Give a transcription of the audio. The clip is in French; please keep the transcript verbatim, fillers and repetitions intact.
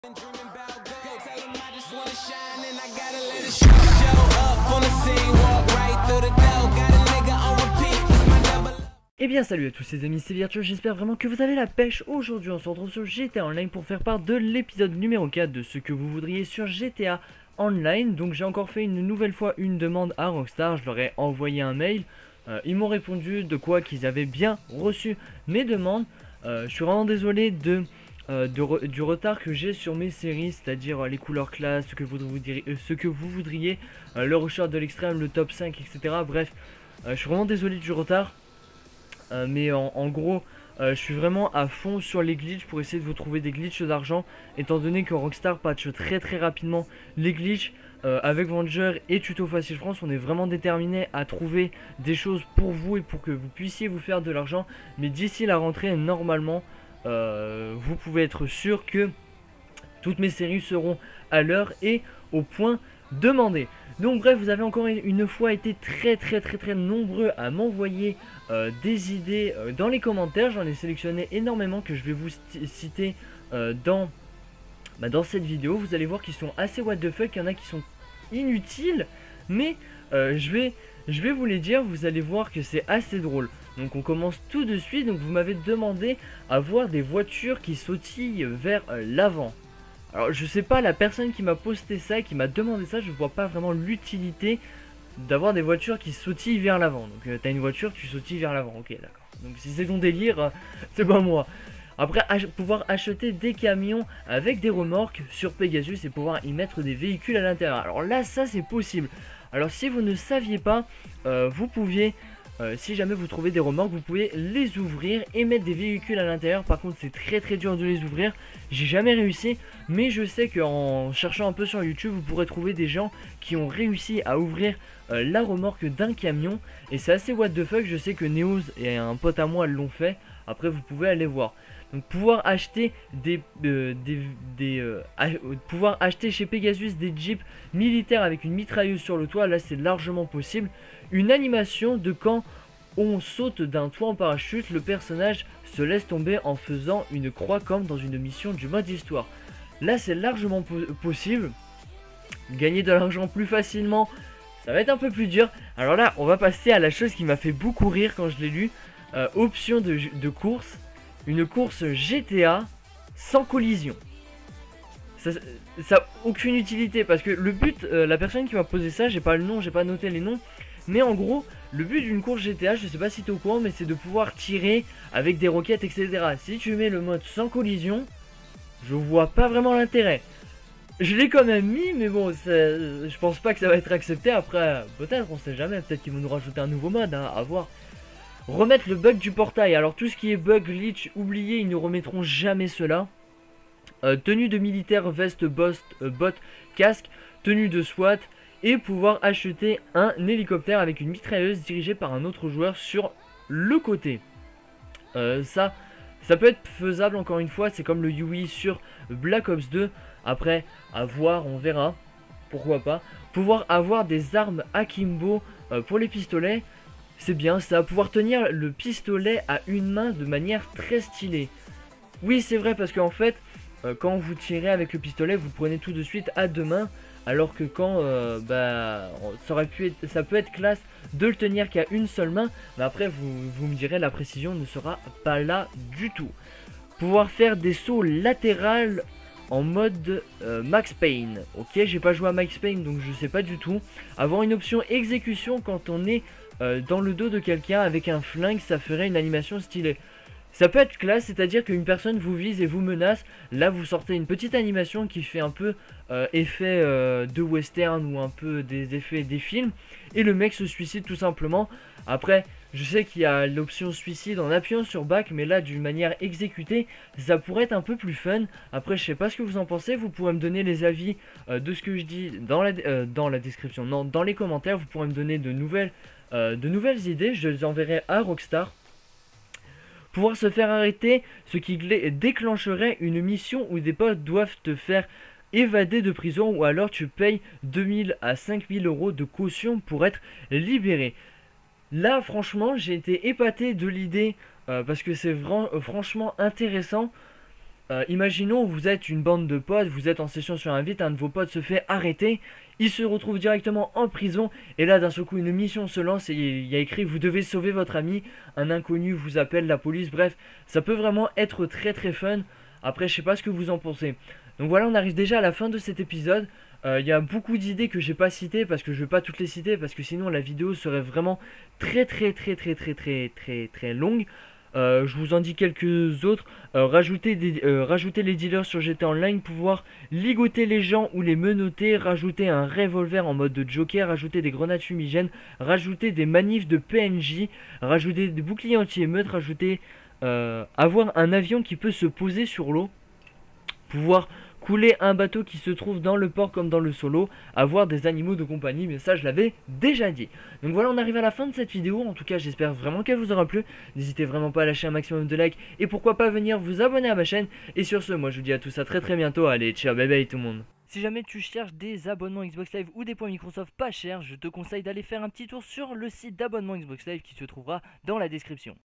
been dreaming about gold. Go tell 'em I just wanna shine and I gotta let it show. Show up on the scene, walk right through the door. Got a nigga on repeat, it's my double. Eh bien salut à tous les amis, c'est Virtueux, j'espère vraiment que vous avez la pêche. Aujourd'hui on se retrouve sur G T A Online pour faire part de l'épisode numéro quatre de ce que vous voudriez sur G T A Online. Donc j'ai encore fait une nouvelle fois une demande à Rockstar, je leur ai envoyé un mail. Euh, ils m'ont répondu de quoi qu'ils avaient bien reçu mes demandes. Euh, je suis vraiment désolé de... Euh, de re du retard que j'ai sur mes séries, c'est-à-dire euh, les couleurs classes, ce que vous voudriez, euh, ce que vous voudriez euh, le rushard de l'extrême, le top cinq, et cetera. Bref, euh, je suis vraiment désolé du retard, euh, mais en, en gros, euh, je suis vraiment à fond sur les glitches pour essayer de vous trouver des glitches d'argent, étant donné que Rockstar patch très très rapidement les glitches. Euh, avec Venger et Tuto Facile France, on est vraiment déterminé à trouver des choses pour vous et pour que vous puissiez vous faire de l'argent. Mais d'ici la rentrée, normalement, Euh, vous pouvez être sûr que toutes mes séries seront à l'heure et au point demandé. Donc bref, vous avez encore une fois été très très très très nombreux à m'envoyer euh, des idées euh, dans les commentaires. J'en ai sélectionné énormément que je vais vous citer euh, dans, bah, dans cette vidéo. Vous allez voir qu'ils sont assez what the fuck, il y en a qui sont inutiles, mais euh, je vais... Je vais vous les dire, vous allez voir que c'est assez drôle. Donc on commence tout de suite. Donc vous m'avez demandé à voir des voitures qui sautillent vers euh, l'avant. Alors je sais pas, la personne qui m'a posté ça et qui m'a demandé ça, je vois pas vraiment l'utilité d'avoir des voitures qui sautillent vers l'avant. Donc euh, t'as une voiture, tu sautilles vers l'avant, ok d'accord. Donc si c'est ton délire, euh, c'est pas moi. Après, ach pouvoir acheter des camions avec des remorques sur Pegasus et pouvoir y mettre des véhicules à l'intérieur. Alors là, ça c'est possible. Alors si vous ne saviez pas, euh, vous pouviez, euh, si jamais vous trouvez des remorques, vous pouvez les ouvrir et mettre des véhicules à l'intérieur. Par contre c'est très très dur de les ouvrir, j'ai jamais réussi. Mais je sais qu'en cherchant un peu sur YouTube, vous pourrez trouver des gens qui ont réussi à ouvrir euh, la remorque d'un camion. Et c'est assez what the fuck, je sais que Neos et un pote à moi l'ont fait. Après vous pouvez aller voir. Donc pouvoir acheter des, euh, des, des euh, ach pouvoir acheter chez Pegasus des jeeps militaires avec une mitrailleuse sur le toit, là c'est largement possible. Une animation de quand on saute d'un toit en parachute, le personnage se laisse tomber en faisant une croix comme dans une mission du mode histoire. Là c'est largement po possible. Gagner de l'argent plus facilement, ça va être un peu plus dur. Alors là on va passer à la chose qui m'a fait beaucoup rire quand je l'ai lu. euh, Option de, de course. Une course G T A sans collision. Ça n'a aucune utilité parce que le but, euh, la personne qui m'a posé ça, j'ai pas le nom, j'ai pas noté les noms. Mais en gros, le but d'une course G T A, je sais pas si tu es au courant, mais c'est de pouvoir tirer avec des roquettes, et cetera. Si tu mets le mode sans collision, je vois pas vraiment l'intérêt. Je l'ai quand même mis, mais bon, je pense pas que ça va être accepté. Après, peut-être, on sait jamais, peut-être qu'ils vont nous rajouter un nouveau mode, hein, à voir. Remettre le bug du portail. Alors tout ce qui est bug, glitch, oubliez, ils ne remettront jamais cela. Euh, tenue de militaire, veste, bost, euh, bot, casque, tenue de SWAT. Et pouvoir acheter un hélicoptère avec une mitrailleuse dirigée par un autre joueur sur le côté. Euh, ça, ça peut être faisable encore une fois. C'est comme le Yui sur Black Ops deux. Après, à voir, on verra. Pourquoi pas. Pouvoir avoir des armes akimbo euh, pour les pistolets. C'est bien ça, pouvoir tenir le pistolet à une main de manière très stylée. Oui c'est vrai parce qu'en fait, euh, quand vous tirez avec le pistolet, vous prenez tout de suite à deux mains. Alors que quand, euh, bah, ça, aurait pu être, ça peut être classe de le tenir qu'à une seule main. Mais après vous, vous me direz, la précision ne sera pas là du tout. Pouvoir faire des sauts latérales en mode euh, Max Payne. Ok, j'ai pas joué à Max Payne donc je sais pas du tout. Avoir une option exécution quand on est Euh, dans le dos de quelqu'un avec un flingue, ça ferait une animation stylée. Ça peut être classe, c'est-à-dire qu'une personne vous vise et vous menace. Là vous sortez une petite animation qui fait un peu euh, effet euh, de western ou un peu des effets des films. Et le mec se suicide tout simplement. Après je sais qu'il y a l'option suicide en appuyant sur back, mais là d'une manière exécutée ça pourrait être un peu plus fun. Après je sais pas ce que vous en pensez, vous pourrez me donner les avis euh, de ce que je dis dans la, euh, dans la description, non dans les commentaires. Vous pourrez me donner de nouvelles Euh, de nouvelles idées, je les enverrai à Rockstar. Pouvoir se faire arrêter, ce qui déclencherait une mission où des potes doivent te faire évader de prison, ou alors tu payes deux mille à cinq mille euros de caution pour être libéré. Là franchement j'ai été épaté de l'idée euh, parce que c'est euh, franchement intéressant. Euh, imaginons, vous êtes une bande de potes, vous êtes en session sur Invite, un de vos potes se fait arrêter, il se retrouve directement en prison, et là d'un seul coup une mission se lance et il y a écrit vous devez sauver votre ami, un inconnu vous appelle, la police, bref, ça peut vraiment être très très fun. Après je sais pas ce que vous en pensez. Donc voilà, on arrive déjà à la fin de cet épisode. Il euh, y a beaucoup d'idées que j'ai pas citées parce que je vais pas toutes les citer parce que sinon la vidéo serait vraiment très très très très très très très très longue. Euh, je vous en dis quelques autres. Euh, rajouter, des, euh, rajouter les dealers sur G T A Online, pouvoir ligoter les gens ou les menotter, rajouter un revolver en mode de Joker, rajouter des grenades fumigènes, rajouter des manifs de P N J, rajouter des boucliers anti-émeutes, rajouter euh, avoir un avion qui peut se poser sur l'eau, pouvoir couler un bateau qui se trouve dans le port comme dans le solo, avoir des animaux de compagnie, mais ça je l'avais déjà dit. Donc voilà, on arrive à la fin de cette vidéo, en tout cas j'espère vraiment qu'elle vous aura plu. N'hésitez vraiment pas à lâcher un maximum de likes et pourquoi pas venir vous abonner à ma chaîne. Et sur ce, moi je vous dis à tous à très très bientôt, allez ciao bye bye tout le monde. Si jamais tu cherches des abonnements Xbox Live ou des points Microsoft pas chers, je te conseille d'aller faire un petit tour sur le site d'abonnement Xbox Live qui se trouvera dans la description.